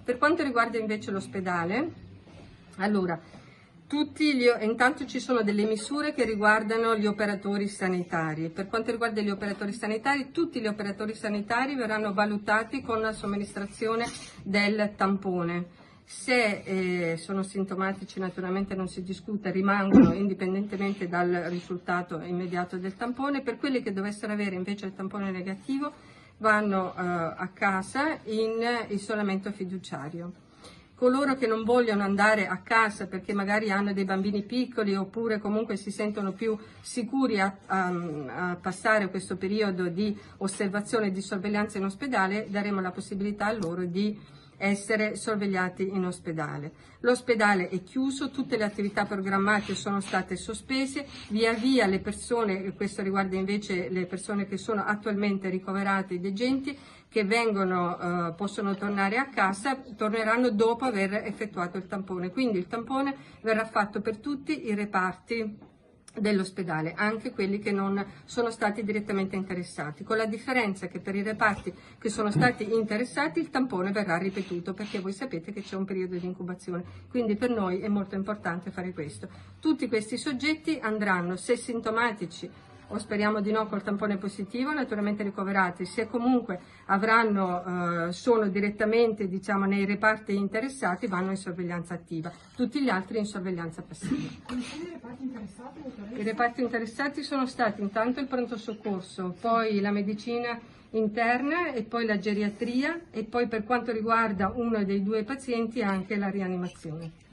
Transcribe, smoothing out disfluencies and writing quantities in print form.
Per quanto riguarda invece l'ospedale, allora, intanto ci sono delle misure che riguardano gli operatori sanitari. Per quanto riguarda gli operatori sanitari, tutti gli operatori sanitari verranno valutati con la somministrazione del tampone. Se sono sintomatici, naturalmente non si discute, rimangono indipendentemente dal risultato immediato del tampone. Per quelli che dovessero avere invece il tampone negativo vanno a casa in isolamento fiduciario. Coloro che non vogliono andare a casa perché magari hanno dei bambini piccoli oppure comunque si sentono più sicuri a passare questo periodo di osservazione e di sorveglianza in ospedale, daremo la possibilità a loro di essere sorvegliati in ospedale. L'ospedale è chiuso, tutte le attività programmate sono state sospese, via via le persone, e questo riguarda invece le persone che sono attualmente ricoverate, i degenti, che possono tornare a casa, torneranno dopo aver effettuato il tampone. Quindi il tampone verrà fatto per tutti i reparti dell'ospedale, anche quelli che non sono stati direttamente interessati, con la differenza che per i reparti che sono stati interessati il tampone verrà ripetuto, perché voi sapete che c'è un periodo di incubazione, quindi per noi è molto importante fare questo. Tutti questi soggetti andranno, se sintomatici o speriamo di no, col tampone positivo, naturalmente ricoverati. Se comunque sono direttamente nei reparti interessati, vanno in sorveglianza attiva, tutti gli altri in sorveglianza passiva. Quali sono i reparti interessati? I reparti interessati sono stati intanto il pronto soccorso, poi la medicina interna e poi la geriatria e poi per quanto riguarda uno dei due pazienti anche la rianimazione.